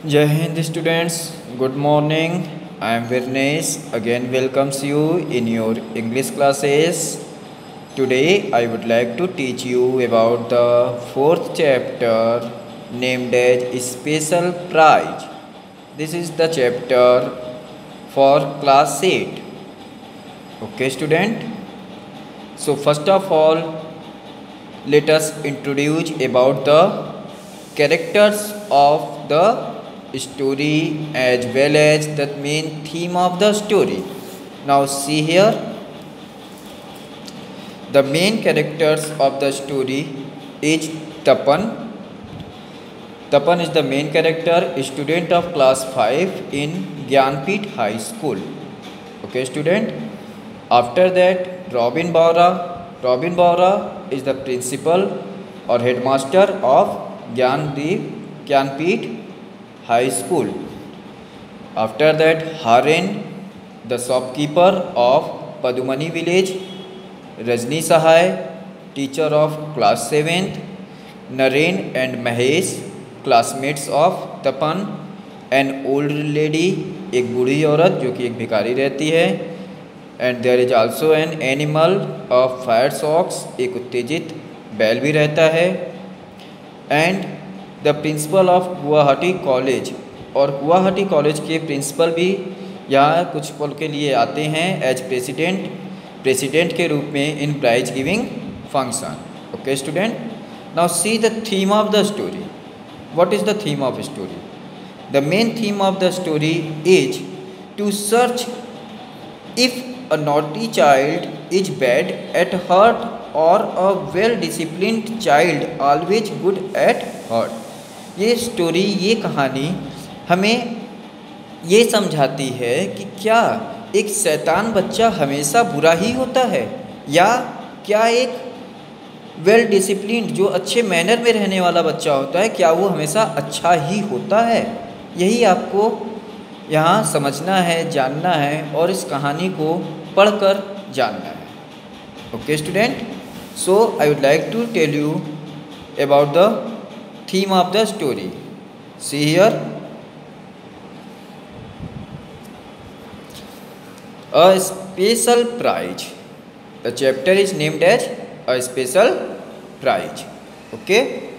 Jai Hind students, good morning. I am Virnesh. Again welcomes you in your English classes. Today I would like to teach you about the fourth chapter named as Special Prize. This is the chapter for class 8. Okay student. So first of all, let us introduce about the characters of the story as well as the main theme of the story. Now see here, the main characters of the story is Tapan. Tapan is the main character, student of class 5 in Gyanpith High School. Okay student. After that, Robin Bora. Robin Bora is the principal or headmaster of Gyanpith High School. After that, Haren, the shopkeeper of Padumani village. Rajni Sahai, teacher of class 7th. Naren and Mahesh, classmates of Tapan. An old lady, एक बूढ़ी औरत जो कि एक भिखारी रहती है. And there is also an animal of fire socks, एक उत्तेजित बैल भी रहता है. And the principal of Guwahati college, और गुवाहाटी कॉलेज के प्रिंसिपल भी यहाँ कुछ पल के लिए आते हैं एज प्रेसिडेंट के रूप में in prize giving function. Okay student, now see the theme of the story. What is the theme of story? The main theme of the story is to search if a naughty child is bad at heart or a well disciplined child always good at heart. ये story, ये कहानी हमें ये समझाती है कि क्या एक शैतान बच्चा हमेशा बुरा ही होता है, या क्या एक वेल डिसिप्लिन्ड जो अच्छे मैनर में रहने वाला बच्चा होता है, क्या वो हमेशा अच्छा ही होता है. यही आपको यहाँ समझना है, जानना है और इस कहानी को पढ़कर जानना है. Okay student, so I would like to tell you about the theme of the story. See here, a special prize. The chapter is named as a special prize. Okay,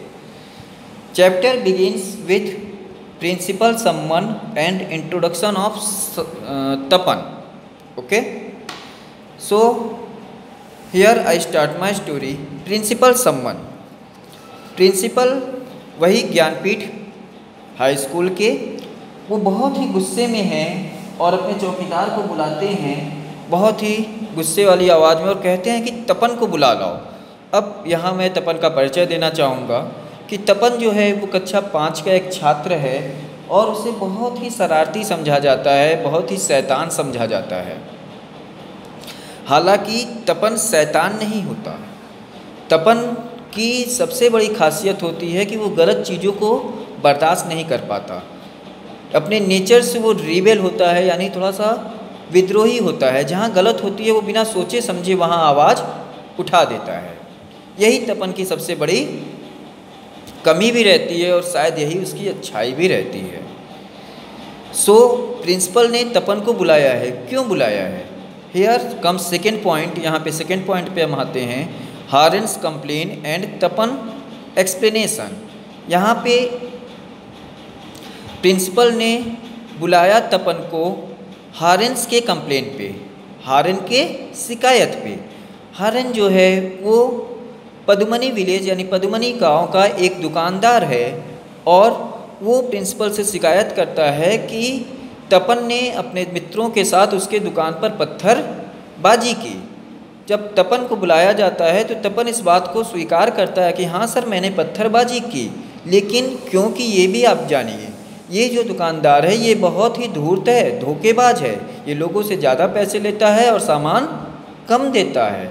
chapter begins with principal Samman and introduction of Tapan. Okay, so here I start my story. Principal Samman, principal वही Gyanpeeth high school के, वो बहुत ही गुस्से में हैं और अपने चौकीदार को बुलाते हैं बहुत ही गुस्से वाली आवाज़ में और कहते हैं कि तपन को बुला लाओ. अब यहाँ मैं तपन का परिचय देना चाहूँगा कि तपन जो है वो कक्षा 5 का एक छात्र है और उसे बहुत ही शरारती समझा जाता है, बहुत ही शैतान समझा जाता है. हालांकि तपन शैतान नहीं होता. तपन की सबसे बड़ी खासियत होती है कि वो गलत चीज़ों को बर्दाश्त नहीं कर पाता. अपने नेचर से वो रिबेल होता है, यानी थोड़ा सा विद्रोही होता है. जहाँ गलत होती है वो बिना सोचे समझे वहाँ आवाज़ उठा देता है. यही तपन की सबसे बड़ी कमी भी रहती है और शायद यही उसकी अच्छाई भी रहती है. सो प्रिंसिपल ने तपन को बुलाया है. क्यों बुलाया है? Here come second point. यहाँ पे सेकेंड पॉइंट पे हम आते हैं, hears complain and Tapan explanation. यहाँ पे प्रिंसिपल ने बुलाया तपन को हारेंस के कंप्लेन पे, हारेन के शिकायत पे. हारेन जो है वो पदुमनी विलेज यानी पदुमनी गांव का एक दुकानदार है और वो प्रिंसिपल से शिकायत करता है कि तपन ने अपने मित्रों के साथ उसके दुकान पर पत्थरबाजी की. जब तपन को बुलाया जाता है तो तपन इस बात को स्वीकार करता है कि हाँ सर, मैंने पत्थरबाजी की, लेकिन क्योंकि ये भी आप जानिए, ये जो दुकानदार है ये बहुत ही धूर्त है, धोखेबाज है. ये लोगों से ज़्यादा पैसे लेता है और सामान कम देता है.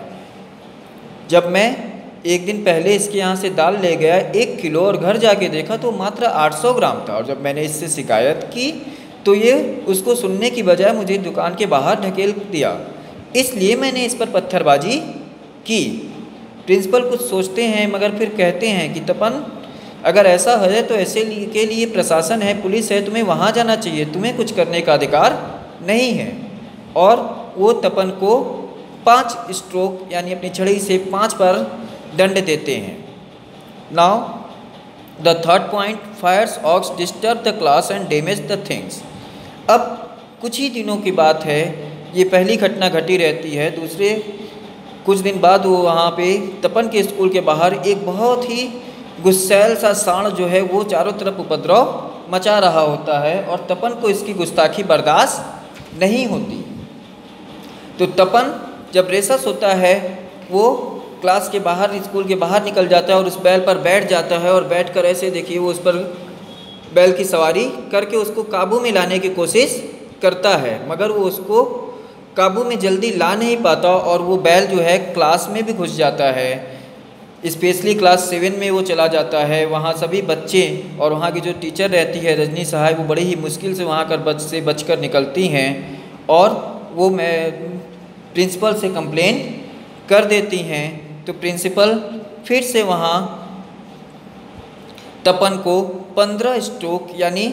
जब मैं एक दिन पहले इसके यहाँ से दाल ले गया 1 किलो और घर जाके देखा तो मात्र 800 ग्राम था. और जब मैंने इससे शिकायत की तो ये उसको सुनने की बजाय मुझे दुकान के बाहर ढकेल दिया, इसलिए मैंने इस पर पत्थरबाजी की. प्रिंसिपल कुछ सोचते हैं मगर फिर कहते हैं कि तपन अगर ऐसा है तो ऐसे के लिए प्रशासन है, पुलिस है, तुम्हें वहाँ जाना चाहिए, तुम्हें कुछ करने का अधिकार नहीं है। और वो तपन को 5 स्ट्रोक यानी अपनी छड़ी से 5 बार दंड देते हैं। Now the third point, fires ox disturb the class and damage the things. अब कुछ ही दिनों की बात है, ये पहली घटना घटी रहती है। दूसरे कुछ दिन बाद वो वहाँ पे तपन के स्कूल के बाहर एक बहुत ही गुस्सैल सा सांड जो है वो चारों तरफ उपद्रव मचा रहा होता है और तपन को इसकी गुस्ताखी बर्दाश्त नहीं होती। तो तपन जब रेसस होता है वो क्लास के बाहर, स्कूल के बाहर निकल जाता है और उस बैल पर बैठ जाता है और बैठकर ऐसे देखिए वो उस पर बैल की सवारी करके उसको काबू में लाने की कोशिश करता है, मगर वो उसको काबू में जल्दी ला नहीं पाता और वो बैल जो है क्लास में भी घुस जाता है। स्पेशली क्लास 7 में वो चला जाता है। वहाँ सभी बच्चे और वहाँ की जो टीचर रहती है रजनी सहाय, वो बड़ी ही मुश्किल से वहाँ बचकर निकलती हैं और वो प्रिंसिपल से कंप्लेन कर देती हैं। तो प्रिंसिपल फिर से वहाँ तपन को 15 स्ट्रोक यानी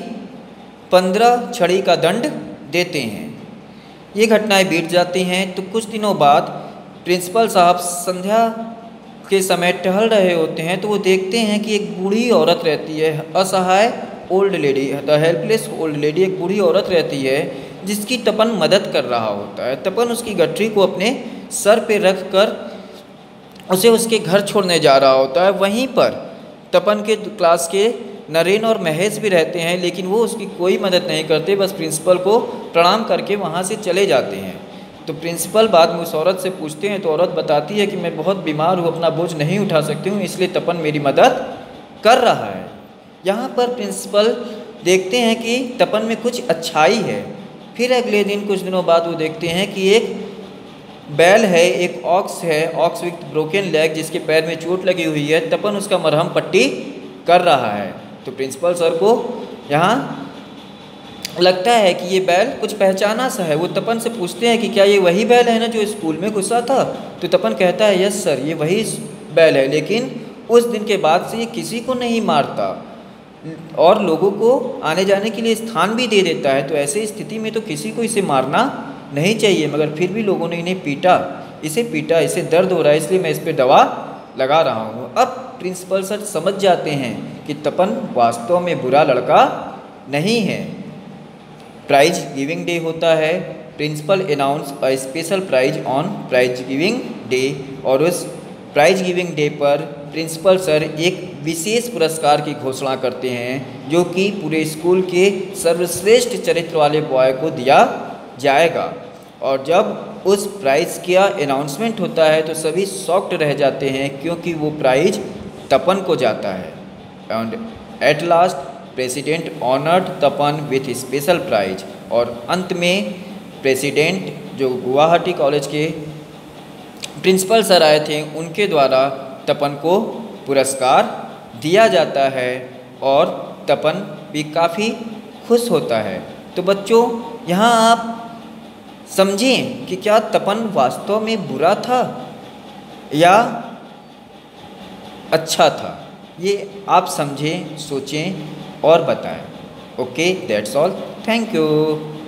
15 छड़ी का दंड देते हैं। ये घटनाएं बीत जाती हैं। तो कुछ दिनों बाद प्रिंसिपल साहब संध्या के समय टहल रहे होते हैं तो वो देखते हैं कि एक बूढ़ी औरत रहती है, असहाय old lady, the helpless old lady, एक बूढ़ी औरत रहती है जिसकी तपन मदद कर रहा होता है। तपन उसकी गठरी को अपने सर पे रख कर उसे उसके घर छोड़ने जा रहा होता है। वहीं पर तपन के क्लास के नरेन और महेश भी रहते हैं, लेकिन वो उसकी कोई मदद नहीं करते, बस प्रिंसिपल को प्रणाम करके वहाँ से चले जाते हैं। तो प्रिंसिपल बाद में उस औरत से पूछते हैं तो औरत बताती है कि मैं बहुत बीमार हूँ, अपना बोझ नहीं उठा सकती हूँ, इसलिए तपन मेरी मदद कर रहा है। यहाँ पर प्रिंसिपल देखते हैं कि तपन में कुछ अच्छाई है। फिर अगले दिन कुछ दिनों बाद वो देखते हैं कि एक बैल है, एक ऑक्स है, ऑक्स विथ ब्रोकन लेग, जिसके पैर में चोट लगी हुई है। तपन उसका मरहम पट्टी कर रहा है। तो प्रिंसिपल सर को यहाँ लगता है कि ये बैल कुछ पहचाना सा है। वो तपन से पूछते हैं कि क्या ये वही बैल है ना जो स्कूल में घुसा था? तो तपन कहता है यस सर, ये वही बैल है, लेकिन उस दिन के बाद से ये किसी को नहीं मारता और लोगों को आने जाने के लिए स्थान भी दे देता है। तो ऐसी स्थिति में तो किसी को इसे मारना नहीं चाहिए, मगर फिर भी लोगों ने इन्हें पीटा, इसे दर्द हो रहा है, इसलिए मैं इस पर दवा लगा रहा हूँ। अब प्रिंसिपल सर समझ जाते हैं कि तपन वास्तव में बुरा लड़का नहीं है। प्राइज गिविंग डे होता है। Principal announce a special prize on prize giving day, और उस प्राइज गिविंग डे पर प्रिंसिपल सर एक विशेष पुरस्कार की घोषणा करते हैं जो कि पूरे स्कूल के सर्वश्रेष्ठ चरित्र वाले बॉय को दिया जाएगा। और जब उस प्राइज़ का अनाउंसमेंट होता है तो सभी शॉक्ड रह जाते हैं क्योंकि वो प्राइज तपन को जाता है। And at last president honoured Tapan with special prize, और अंत में प्रेसिडेंट जो गुवाहाटी कॉलेज के प्रिंसिपल सर आए थे उनके द्वारा तपन को पुरस्कार दिया जाता है और तपन भी काफ़ी खुश होता है। तो बच्चों, यहाँ आप समझें कि क्या तपन वास्तव में बुरा था या अच्छा था, ये आप समझें, सोचें और बताएं। Okay, that's all, thank you.